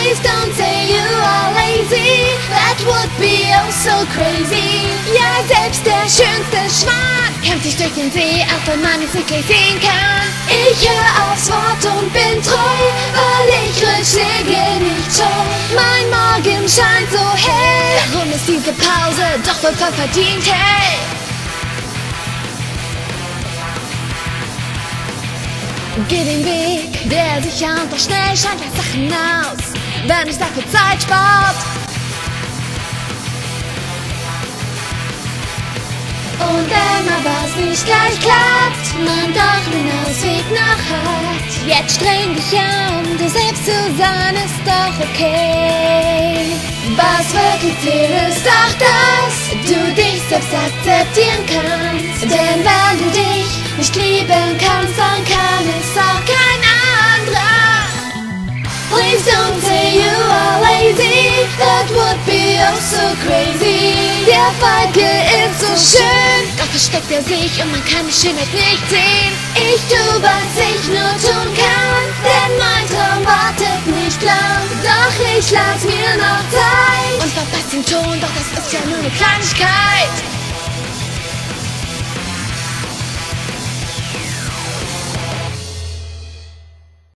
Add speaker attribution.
Speaker 1: Please don't say you are lazy, that would be oh so crazy. Ja, selbst der schönste Schwan kämpft sich durch den See, auch wenn man es wirklich sehen kann. Ich höre aufs Wort und bin treu, weil ich Rückschläge nicht scheu. Mein Morgen scheint so hell, darum ist diese Pause doch wohl voll verdient, hey. Geh den Weg, der sicher und doch schnell scheint gleich Sachen aus, wenn es dafür Zeit spart. Und wenn aber es nicht gleich klappt, man doch einen Ausweg noch hat. Jetzt streng dich an, du selbst zu sein ist doch okay. Was wirklich zählt ist doch, dass du dich selbst akzeptieren kannst. Denn wenn du dich nicht lieben kannst, dann kann es auch kein anderer. Please don't say you are lazy, that would be oh so crazy. Der Falke ist so schön, doch versteckt er sich und man kann die Schönheit nicht sehen. Ich tu, was ich nur tun kann, denn mein Traum wartet nicht lang. Doch ich lass mir noch Zeit und verpass den Ton, doch das ist ja nur eine Kleinigkeit.